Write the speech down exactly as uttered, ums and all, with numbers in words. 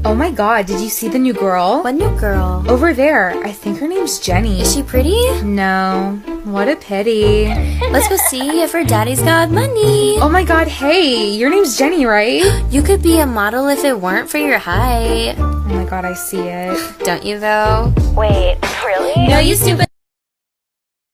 Oh my god, did you see the new girl? What new girl? Over there. I think her name's Jenny. Is she pretty? No. What a pity. Let's go see if her daddy's got money. Oh my god, hey, your name's Jenny, right? You could be a model if it weren't for your height. Oh my god, I see it. Don't you though? Wait, really? No, you stupid.